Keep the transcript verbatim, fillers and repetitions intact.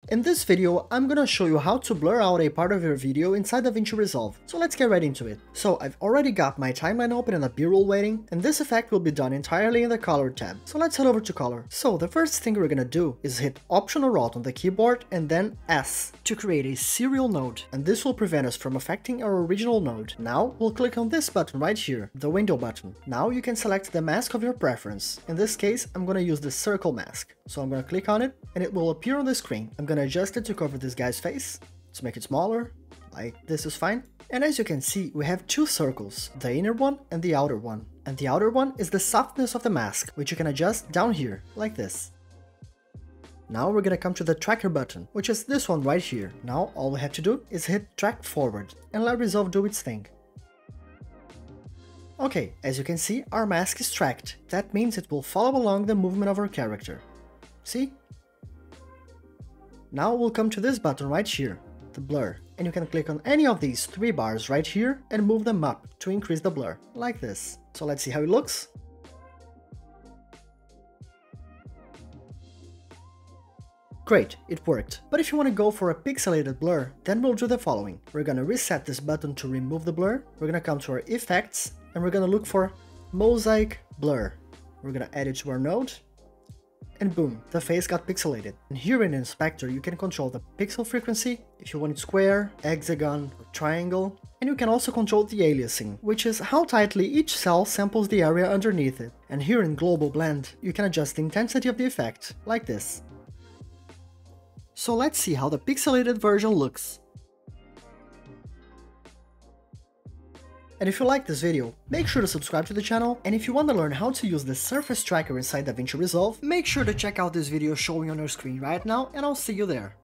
In this video, I'm gonna show you how to blur out a part of your video inside DaVinci Resolve, so let's get right into it. So I've already got my timeline open and a B-roll waiting, and this effect will be done entirely in the Color tab. So let's head over to Color. So the first thing we're gonna do is hit Option or Alt on the keyboard and then S to create a serial node, and this will prevent us from affecting our original node. Now we'll click on this button right here, the window button. Now you can select the mask of your preference. In this case, I'm gonna use the circle mask. So I'm gonna click on it and it will appear on the screen. I'm gonna adjust it to cover this guy's face, to make it smaller, like this is fine. And as you can see, we have two circles, the inner one and the outer one. And the outer one is the softness of the mask, which you can adjust down here, like this. Now we're gonna come to the tracker button, which is this one right here. Now all we have to do is hit track forward and let Resolve do its thing. Okay, as you can see, our mask is tracked. That means it will follow along the movement of our character. See? Now we'll come to this button right here, the blur, and you can click on any of these three bars right here and move them up to increase the blur, like this. So let's see how it looks. Great, it worked. But if you want to go for a pixelated blur, then we'll do the following. We're gonna reset this button to remove the blur, we're gonna come to our effects, and we're gonna look for Mosaic Blur. We're gonna add it to our node, and boom, the face got pixelated. And here in Inspector, you can control the pixel frequency, if you want it square, hexagon, or triangle. And you can also control the aliasing, which is how tightly each cell samples the area underneath it. And here in Global Blend, you can adjust the intensity of the effect, like this. So let's see how the pixelated version looks. And if you like this video, make sure to subscribe to the channel, and if you want to learn how to use the surface tracker inside DaVinci Resolve, make sure to check out this video showing on your screen right now, and I'll see you there.